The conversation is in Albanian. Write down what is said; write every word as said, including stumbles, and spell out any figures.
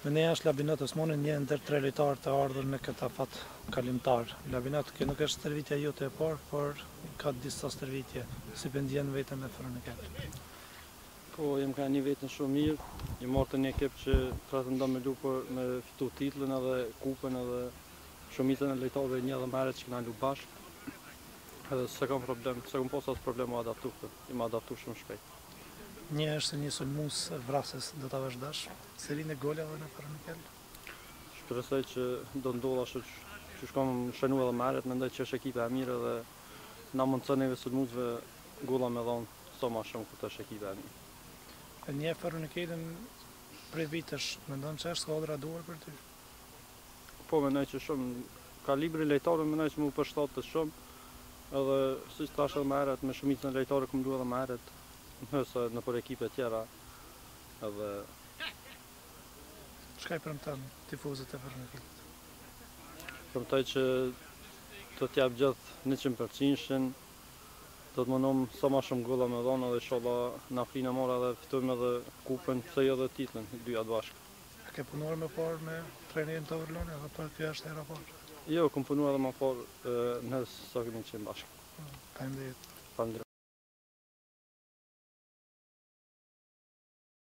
Me ne është Labinot Osmani një ndër tre lojtarë të ardhur në këtë afat kalimtar. Labinot, kjo nuk është stërvitja jote e parë, por ka disa stërvitje, si për ndjen vetën me Fronikel. Po, jem ka një vetën shumë mirë, jem marrë të një ekip që pretendon me lupa me fitu titullin edhe kupën edhe shumicën e lojtarëve një dhe meret që këna lu bashkë. Edhe se kam problem, se kam pas asë problem më adaptu këtë, jem adaptu shumë shpejt. Një është një sulmus vrasës do ta vazhdash, serinë e golave në Fronikel. Shpresoj që do ndodh ashtu që shkam shënu edhe meret, mendoj që është ekipe e mirë edhe na mundson neve sulmusve golla me dhon sa më shumë këtë është ekipe e mirë. E një Fronikelin prej vitesh, mendon që është skuadra e duhur për ty? Po, mendoj që shumë kalibri lojtarëve mendoj që më përshtatet shumë, edhe siç thash edhe më herët me shumicën e lojtarëve kam luajtur edhe më herët, nëse në për ekipe tjera edhe Çka i premton tifozët e Fronikelit? Premtoj që do t'jap gjithë njëqind përqind, do të mundom sa më shumë golla me dhënë edhe inshallah na finë marr edhe fitojmë edhe kupën, pse jo edhe titullin, dyja bashkë. A ke punuar më parë me trajnerin të Overloni apo kjo është hera e parë? Jo, kam punuar edhe më parë në sa kemi qenë bashkë. Faleminderit. Faleminderit.